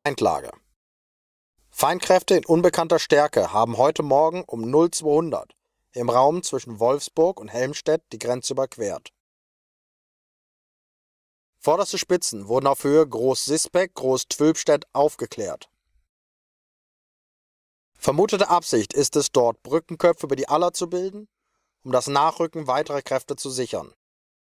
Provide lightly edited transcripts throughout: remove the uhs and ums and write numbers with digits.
Feindlage. Feindkräfte in unbekannter Stärke haben heute Morgen um 0200 im Raum zwischen Wolfsburg und Helmstedt die Grenze überquert. Vorderste Spitzen wurden auf Höhe Groß-Sisbeck, Groß-Twülpstedt aufgeklärt. Vermutete Absicht ist es, dort Brückenköpfe über die Aller zu bilden, um das Nachrücken weiterer Kräfte zu sichern.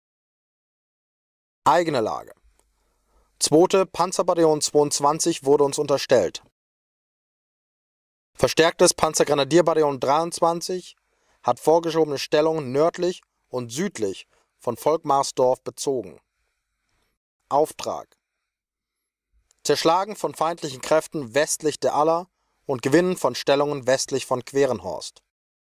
Eigene Lage. 2. Panzerbataillon 22 wurde uns unterstellt. Verstärktes Panzergrenadierbataillon 23 hat vorgeschobene Stellungen nördlich und südlich von Volkmarsdorf bezogen. Auftrag: Zerschlagen von feindlichen Kräften westlich der Aller und Gewinnen von Stellungen westlich von Querenhorst.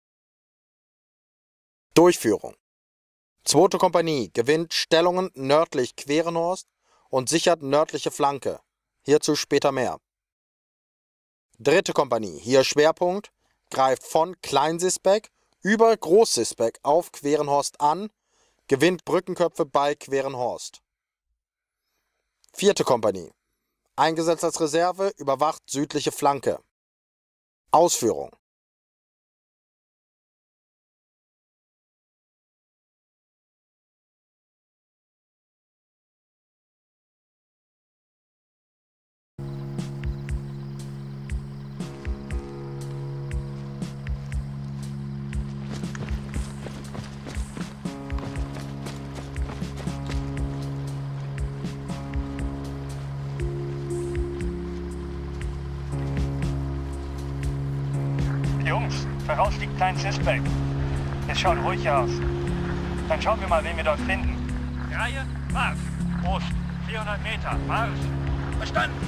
Durchführung: 2. Kompanie gewinnt Stellungen nördlich Querenhorst und sichert nördliche Flanke. Hierzu später mehr. 3. Kompanie, hier Schwerpunkt, greift von Klein-Sisbeck über Groß-Sisbeck auf Querenhorst an, gewinnt Brückenköpfe bei Querenhorst. 4. Kompanie, eingesetzt als Reserve, überwacht südliche Flanke. Ausführung: Jungs, voraus liegt Klein-Sisbeck. Es schaut ruhig aus. Dann schauen wir mal, wen wir dort finden. Reihe, Marsch. Ost, 400 Meter, Marsch. Verstanden.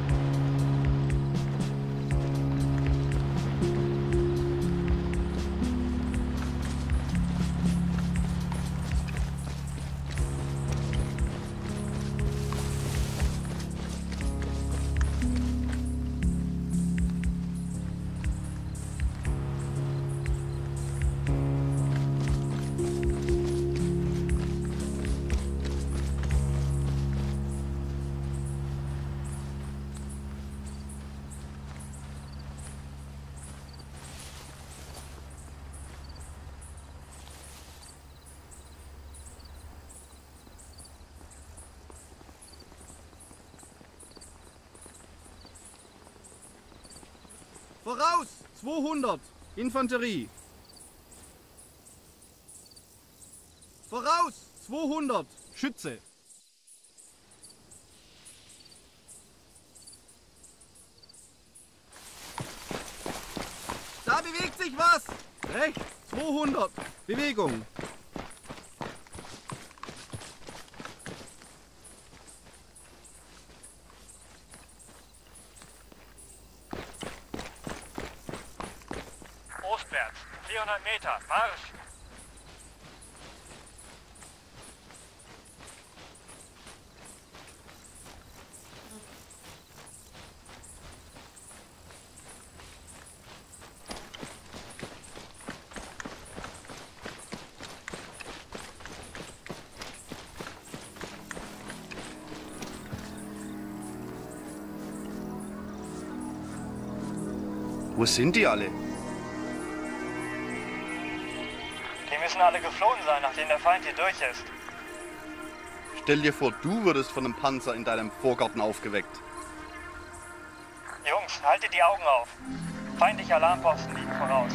Voraus! 200! Infanterie! Voraus! 200! Schütze! Da bewegt sich was! Rechts! 200! Bewegung! Ostwärts, 400 Meter, Marsch. Wo sind die alle? Die müssen alle geflohen sein, nachdem der Feind hier durch ist. Stell dir vor, du würdest von einem Panzer in deinem Vorgarten aufgeweckt. Jungs, haltet die Augen auf. Feindliche Alarmposten liegen voraus.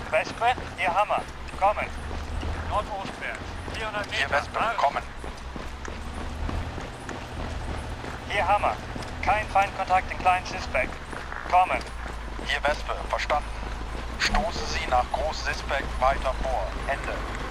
Wespe, hier Hammer. Kommen. Nordostwärts. 400 Meter. Hier Wespe, kommen. Hier Hammer. Kein Feindkontakt in kleinen Sisbeck. Kommen. Hier Wespe, verstanden. Stoßen Sie nach Groß Sisbeck weiter vor. Ende.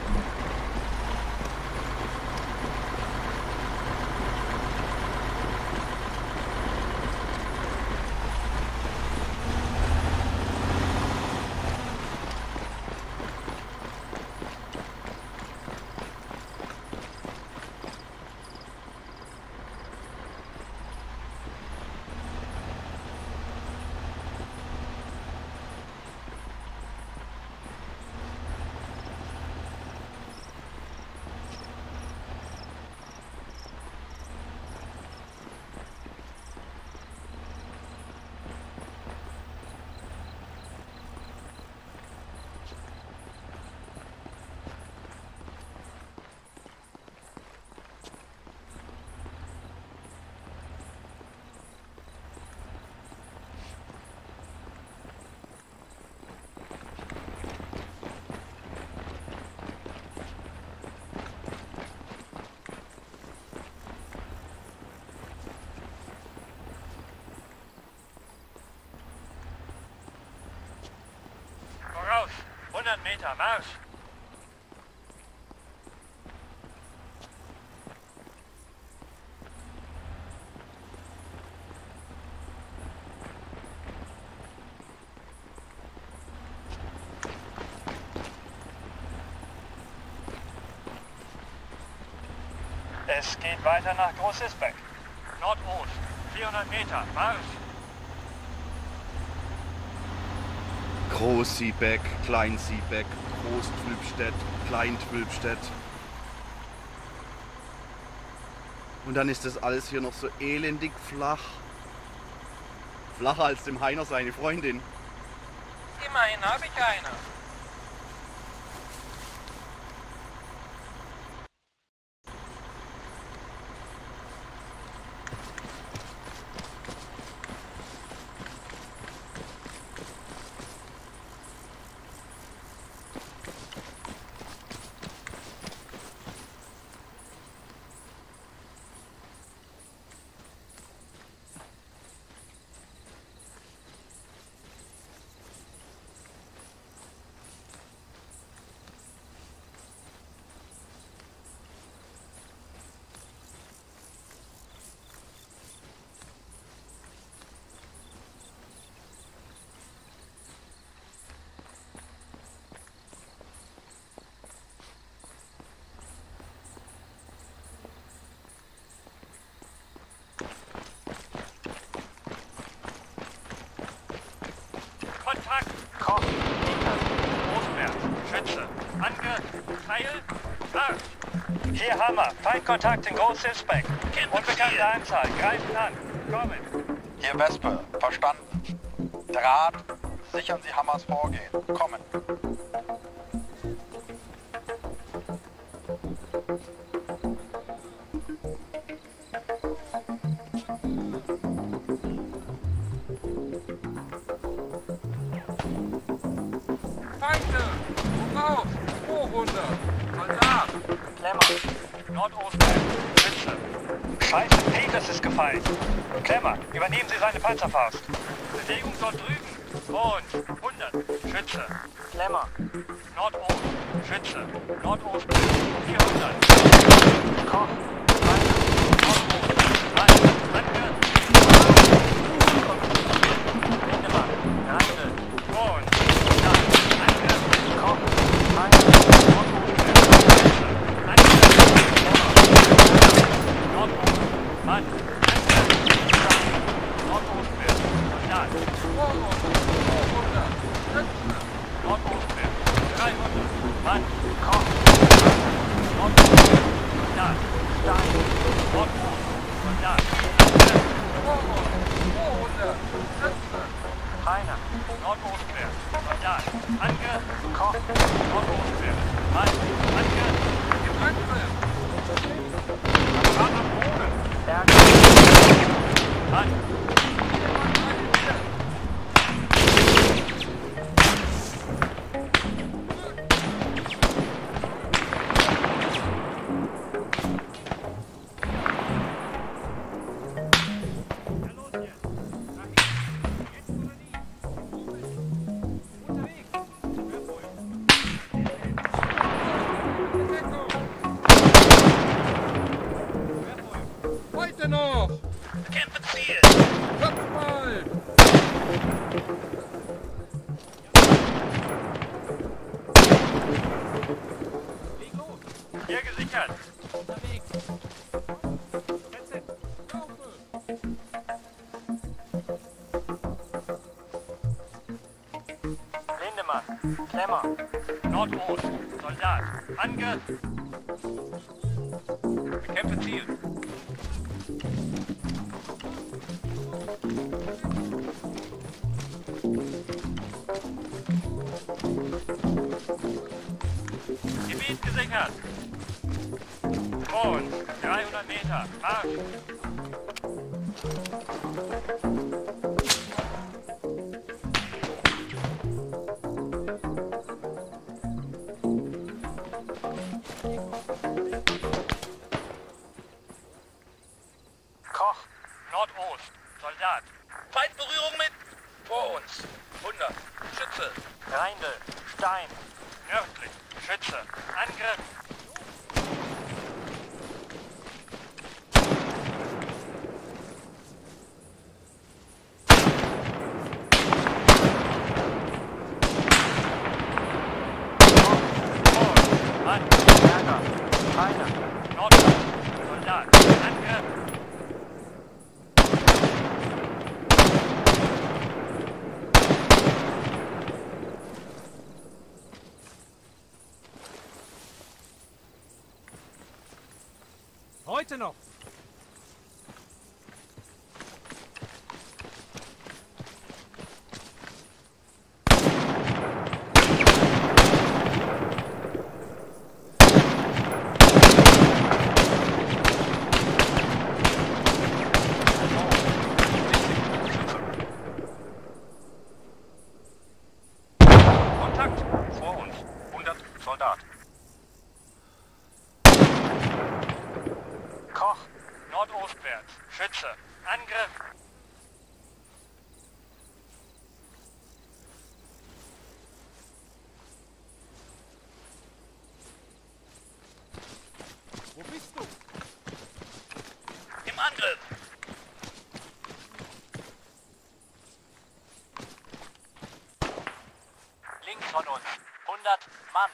Voraus. 100 Meter. Marsch. Es geht weiter nach Groß-Sisbeck. Nordost. 400 Meter. Marsch. Groß-Siebeck, Klein-Siebeck, Groß-Twülpstedt, Klein-Twülpstedt. Und dann ist das alles hier noch so elendig flach. Flacher als dem Heiner seine Freundin. Immerhin habe ich eine. Kontakt. Koch. Großberg. Schütze. Anke. Pfeil. Marsch. Hier Hammer. Feindkontakt in Groß-Sisbeck. Unbekannte Anzahl. Greifen an. Kommen. Hier Wespe, verstanden. Draht, sichern Sie Hammers Vorgehen. Kommen. Feinde! Voraus! Hochhunde! Soldat! Klemmer. Nordostberg. Schütze. Scheiße, Peters ist gefallen. Klemmer, übernehmen Sie seine Panzerfaust. Bewegung dort drüben. Und 100. Schütze. Klemmer. Nordost. Schütze. Nordost. 400. Koch. Nordost. Anke. Lindemann. Rande. Und. Anke. Koch. Nordostberg. Mann. Nordostberg. Soldat. Hochhunde! Schütze! Nordostberg. 300. Mann. Koch. Nordostberg. Soldat. Stein. Nordost. Soldat. Hochhunde! Schütze! Heiner. Nordostberg. Soldat. Anke. Koch. Nordostberg. Mann. Anke. Im Angriff! Am Boden. Berg. Mann. Mann. Klemmer. Nordost. Soldat. Angriff. Bekämpfe Ziel. Gebiet gesichert. Und 300 Meter. Marsch. Koch. Nordost. Soldat. Feindberührung mit. Vor uns. 100. Schütze. Reindl. Stein. Nördlich. Schütze. Angriff. Mann. Berger. Feiner. Nordost. Soldat. Angriff. Heute noch! Kontakt. Vor uns. 100 Soldat. Koch. Nordostwärts. Schütze. Angriff. Wo bist du? Im Angriff. Links von uns. 100 Mann.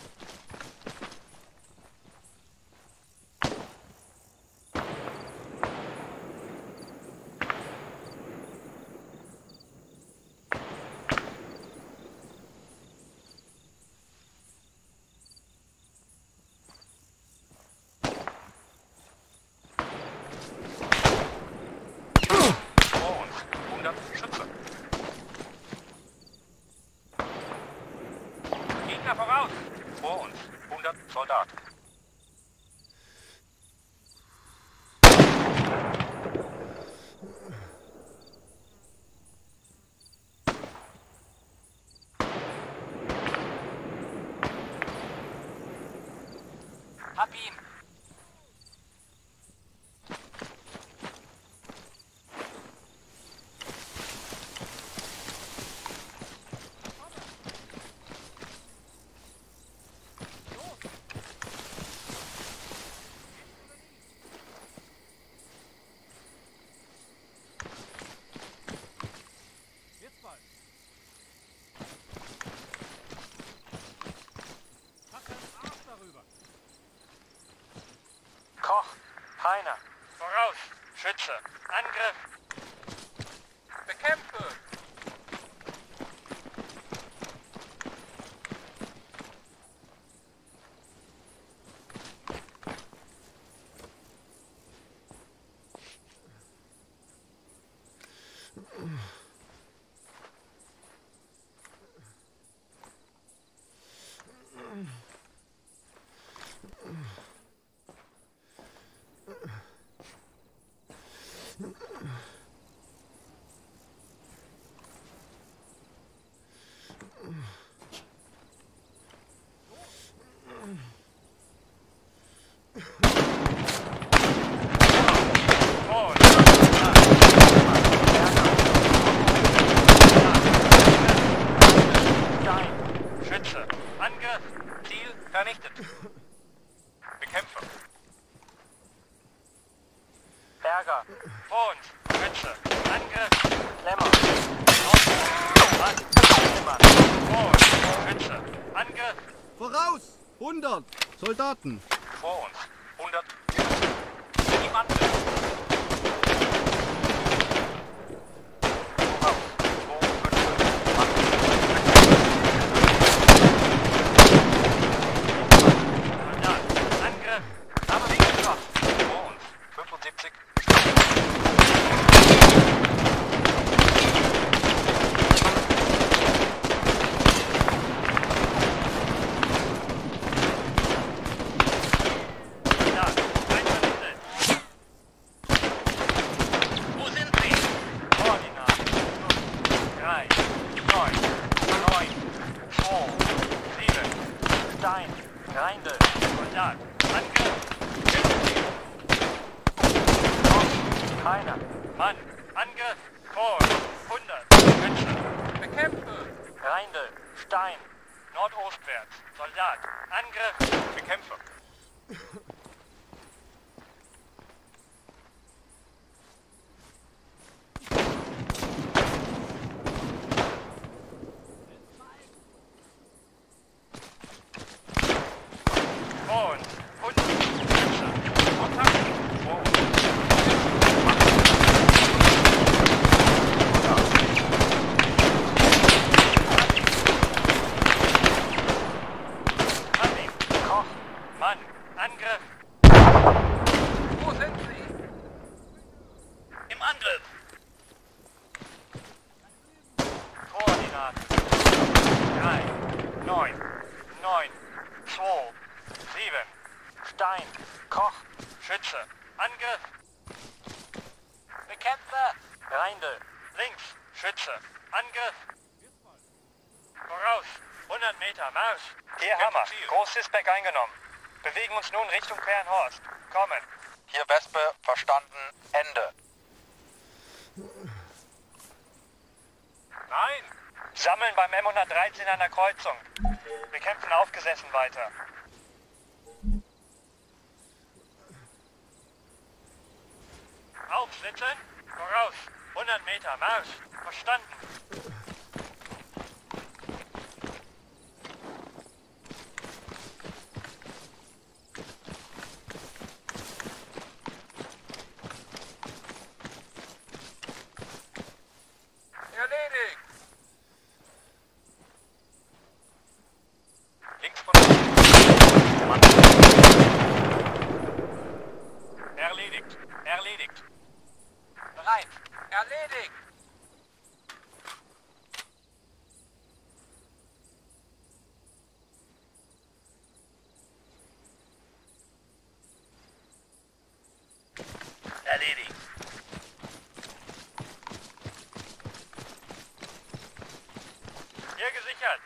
Vor uns. 100 Schütze. Gegner voraus. Vor uns. 100 Soldat. Hab ihn. Jetzt bald! Mach deinen Arsch darüber! Koch. Heiner. Voraus. Schütze. Angriff. Bekämpfe. Schütze. Angriff. Ziel vernichtet. Bekämpfe. Berger. Vor uns. Schütze. Angriff. Klemmer. Mann. Klemmer. Vor uns. Schütze. Angriff. Voraus! 100 Soldaten! Vor uns. 100. Im Angriff. Voraus. 2, 5, 5. Angriff. Vor uns. 100. Schütze. Bekämpfe! Reindl. Stein. Nordostwärts. Soldat. Angriff. Bekämpfe! Vor uns. 100. Schütze. Kontakt! Vor uns! Hanni. Koch. Mann. Angriff. Wo sind Sie? Im Angriff! Koordinaten. 3, 9, 9, 2, 7. Stein. Koch. Schütze. Angriff. Bekämpfe! Reindl. Links. Schütze. Angriff. Voraus. 100 Meter. Marsch. Hier Hammer. Ziel. Groß-Sisbeck eingenommen. Bewegen uns nun Richtung Kernhorst. Kommen. Hier Wespe, verstanden, Ende. Nein! Sammeln beim M113 an der Kreuzung. Wir kämpfen aufgesessen weiter. Aufsitzen. Voraus. 100 Meter. Marsch. Verstanden. Erledigt! Links von uns. Erledigt. Erledigt. Bereit! Erledigt! Erledigt. Hier gesichert.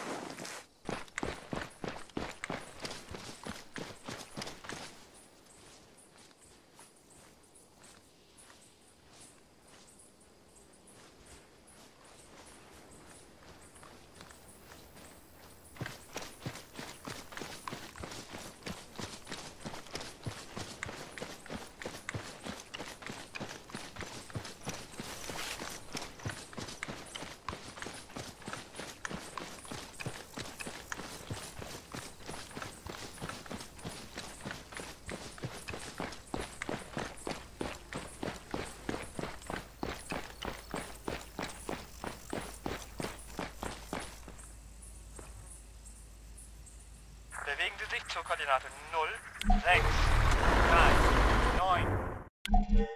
Bewegen Sie sich zur Koordinate 0, 6, 3, 9.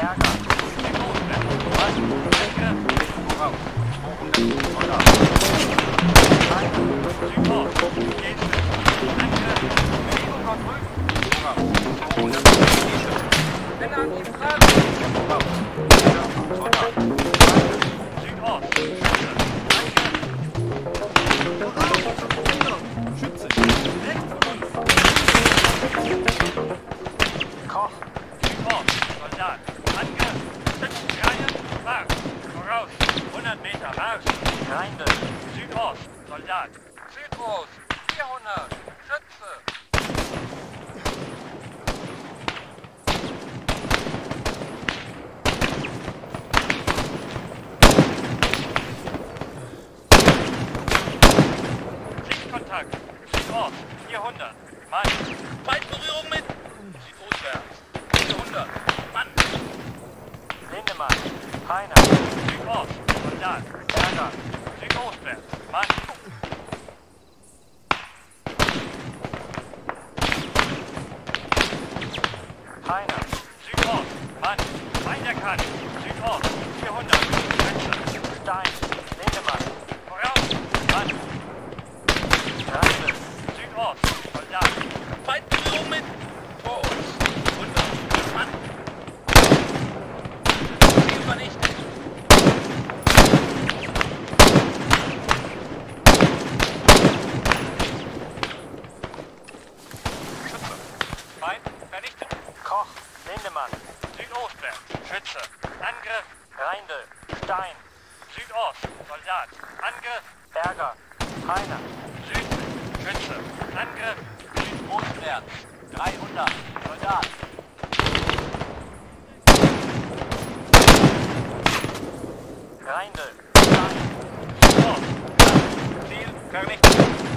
Berger. Südostwärts. Mann. Angriff. Voraus. 200 Soldaten. Südost. Gegenwind. Angriff. Bewegung dort drüben. Voraus. 200 Schützen. Männer an die Frage. Voraus. Soldaten. Südost. Schütze! Rechts von uns! Koch. Südost. Soldat. Angriff. Schützenreihe. Marsch. Voraus. 100 Meter Marsch. Reinde. Südost. Soldat. Südost. 400. Schütze. Sichtkontakt. Südost. 400. Mann. Feindberührung mit Südostwärts. 400. Mann. Lindemann. Heiner. Südost. Soldat. Berger. Südostwärts. Mann. Heiner. Südost. Mann. Feind erkannt. Südost. 400. Schütze. Stein. Lindemann. Voraus. Mann. Reise. Südost. Soldat. Feindberührung mit vor uns. 100. Mann. Ziel vernichtet. Schütze. Feind vernichtet. Koch. Lindemann. Südostwärts. Schütze. Angriff. Reinde. Stein. Südost. Soldat. Angriff. Berger. Heiner. Süd. Schütze. Angriff. Südostwärts. 300. Soldat. Reinde. Stein. Südost. Ziel vernichtet.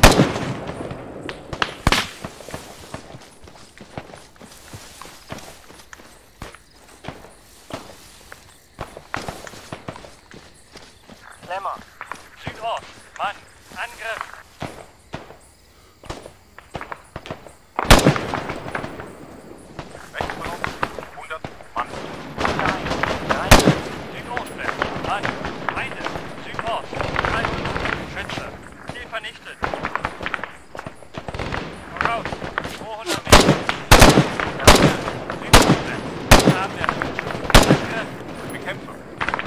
Lemmer. Südost. Mann. Angriff. Rechts von uns 100 Mann. Stein. Reinde. Südostwärts. Mann. Heide. Südost. 300. Schütze. Ziel vernichtet. Voraus. 200 Meter. Südostwärts. Abwehrschütze. Angriff. Bekämpfung.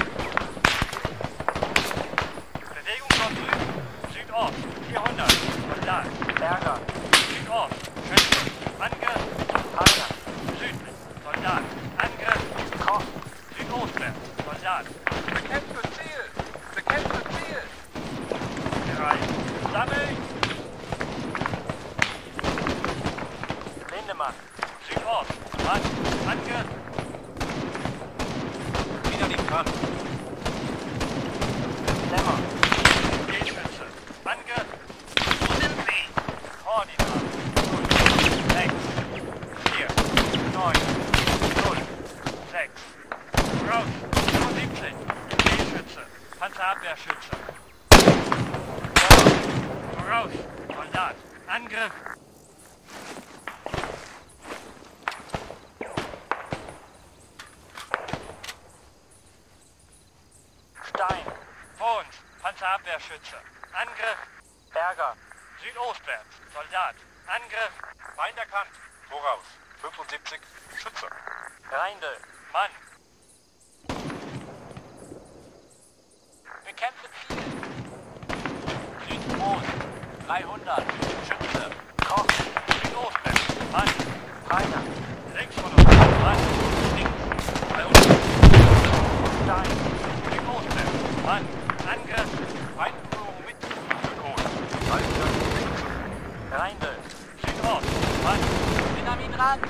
Bewegung dort drüben. Südost. 400. Soldat. Berger. Südost. Schütze. Angriff. Heiner. Südlich. Soldat. Angriff. Koch. Südostwärts. Soldat. Bekämpfe Ziel. Bekämpfe Ziel. Bereit. Sammeln. Lindemann. Südost. Mann. Angriff. Wieder die Front. Lemmer. Gegenschütze. Angriff. Wo sind Sie? Koordinat. 0, 6, 4, 9, 0, 6. Raus. 75. Gegenschütze. Panzerabwehrschütze. Voraus. Soldat. Angriff. Stein. Vor uns. Panzerabwehrschütze. Angriff. Berger. Südostwärts. Soldat. Angriff. Feind erkannt. Voraus. 75 Schütze. Reinde. Mann. Bekämpfe Ziel. Südost. 300. Schütze. Koch. Südostwärts. Mann. Heiner. Links von uns. Mann. Links. 300. Stein. Südostwärts. Mann. Angriff. Feindberührung mit. Südost. 300 Schütze. Reinde. Südost. Mann. Bin am ihn ran.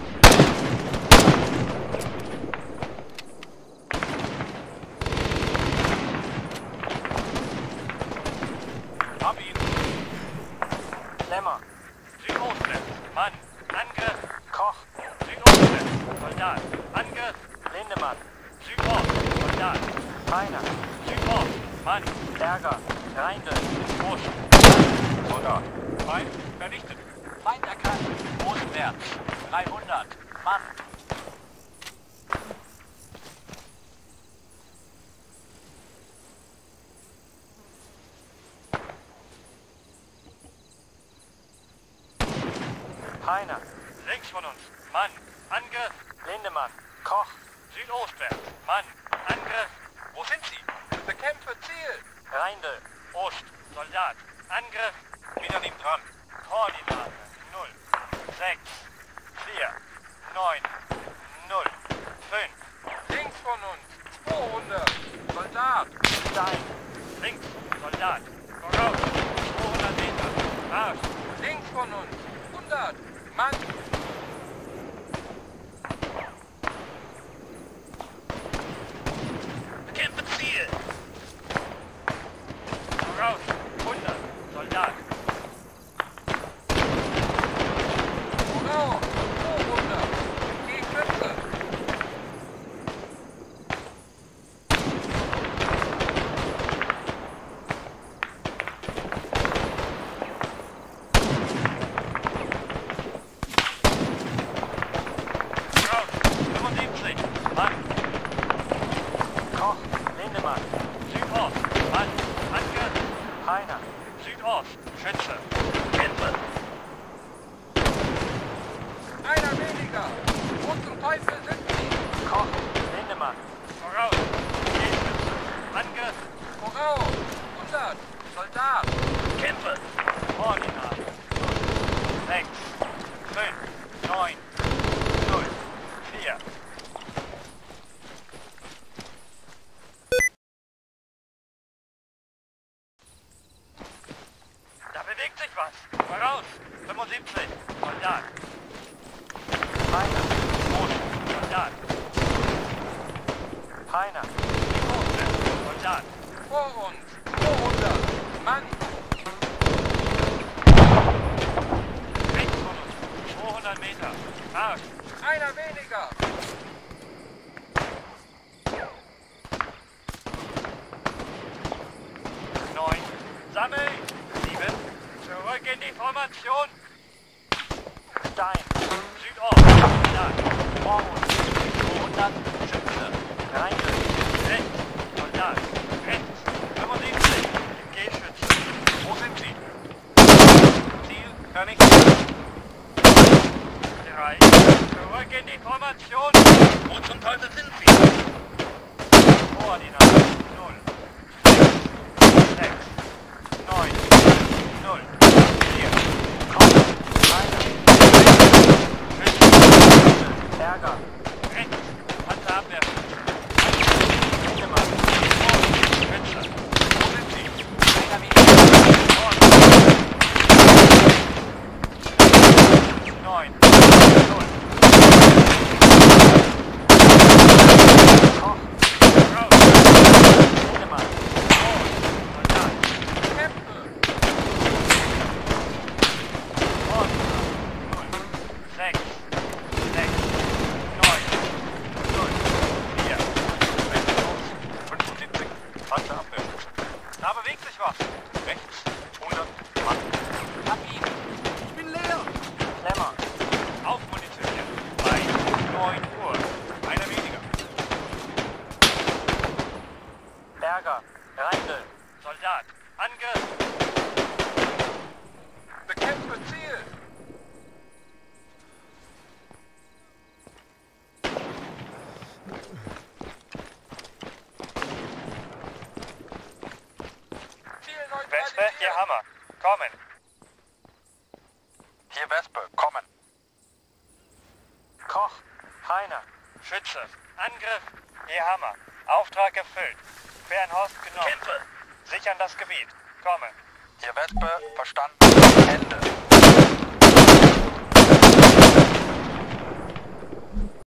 Hab ihn. Lemmer. Südostwärts. Mann. Angriff. Koch. Südostwärts. Soldat. Angriff. Lindemann. Südost. Soldat. Heiner. Südost. Mann. Berger. Reinde. Groß. Soldat. Feind vernichtet. Feind erkannt. Ostwärts. 300. Mann. Heiner. Links von uns. Mann. Angriff. Lindemann. Koch. Südostwärts. Mann. Angriff. Wo sind Sie? Bekämpfe Ziel. Reindl. Ost. Soldat. Angriff. Wieder neben dran. Koordinate. 0, 6, 4, 9, 0, 5. Links von uns. 200. Soldat. Stein. Links. Soldat. Voraus. 200 Meter. Marsch. Links von uns. 100. Mann. Bekämpfe Ziel. Voraus. 100. Soldat. Voraus. 200. Die Schütze. Voraus. 75. Mann. Koch. Lindemann. Südost. Mann. Angriff. Heiner. Südost. Schütze. Kämpfe. Einer weniger. Wo zum Teufel sind Sie? Koch. Lindemann. Voraus. Gegenschütze. Angriff. Voraus. 100. Soldat. Kämpfe. Koordinate. 6, 5, 9, 0, 4. Da bewegt sich was. Voraus. 75. Soldat. Heiner. Ost. Soldat. Heiner. Südostwärts. Soldat. Vor uns. 200. Mann. Rechts von uns. 200 Meter. Marsch. Einer weniger. Neun. Sammeln. 7. Zurück in die Formation. Stein. Südost. Soldat. Vor uns. 200. Schütze. Reindl. Rechts. Soldat. Rechts. 75. G-Schütze. Wo sind Sie? Ziel. Kann ich. 3. Zurück in die Formation. Wo zum Teufel sind Sie? Koordinate. 0. 6, 9, 0, 4, komm, weiter, Schütze, Ärger, rechts, Panzerabwehr, Lindemann, Schütze, wo sind Sie? Einer weniger, 9, 0, Koch, raus, Lindemann, Soldat, Kämpfe. 6, 6, 9, 0, 4, 75, Panzerabwehr. Da bewegt sich was. Rechts, 100, Mann. Hab ihn. Ich bin leer. Klemmer. Aufmunitioniert. Bei 9 Uhr. Einer weniger. Berger. Reindl. Soldat. Angriff. Bekämpfe Ziel. Ziel Wespe, neutralisiert. hier Hammer. Kommen. Hier Wespe, kommen. Koch. Heiner. Schütze. Angriff. Hier Hammer. Auftrag erfüllt. Fernhorst genommen. Kämpfe. Sichern das Gebiet. Kommen. Hier Wespe, verstanden. Ende.